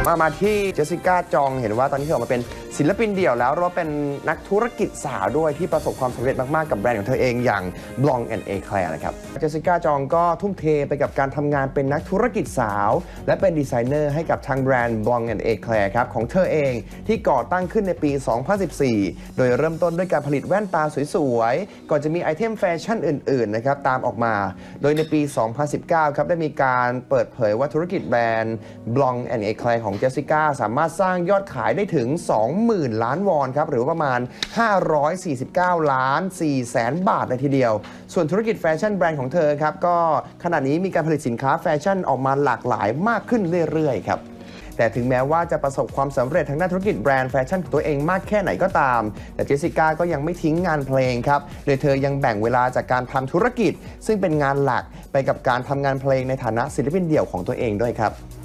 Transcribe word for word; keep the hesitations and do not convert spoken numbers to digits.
มามาที่เจสสิก้าจองเห็นว่าตอนนี้เธอออกมาเป็นศิลปินเดี่ยวแล้วแล้วเป็นนักธุรกิจสาวด้วยที่ประสบความสำเร็จมากๆกับแบรนด์ของเธอเองอย่าง Blanc แอนด์ Eclair นะครับเจสสิก้าจองก็ทุ่มเทไปกับการทำงานเป็นนักธุรกิจสาวและเป็นดีไซเนอร์ให้กับทางแบรนด์ Blanc แอนด์ Eclair ครับของเธอเองที่ก่อตั้งขึ้นในปี สองพันสิบสี่ โดยเริ่มต้นด้วยการผลิตแว่นตาสวยๆก่อนจะมีไอเทมแฟชั่นอื่นๆนะครับตามออกมาโดยในปี สองพันสิบเก้า ครับได้มีการเปิดเผยว่าธุรกิจแบรนด์ Blanc แอนด์ Eclair ของเจสสิก้าสามารถสร้างยอดขายได้ถึง สองหมื่น ล้านวอนครับหรือประมาณ ห้าร้อยสี่สิบเก้าล้านสี่แสน บาทเลยทีเดียวส่วนธุรกิจแฟชั่นแบรนด์ของเธอครับก็ขณะนี้มีการผลิตสินค้าแฟชั่นออกมาหลากหลายมากขึ้นเรื่อยๆครับแต่ถึงแม้ว่าจะประสบความสำเร็จทางด้านธุรกิจแบรนด์แฟชั่นของตัวเองมากแค่ไหนก็ตามแต่เจสสิก้าก็ยังไม่ทิ้งงานเพลงครับโดยเธอยังแบ่งเวลาจากการทำธุรกิจซึ่งเป็นงานหลักไปกับการทำงานเพลงในฐานะศิลปินเดี่ยวของตัวเองด้วยครับ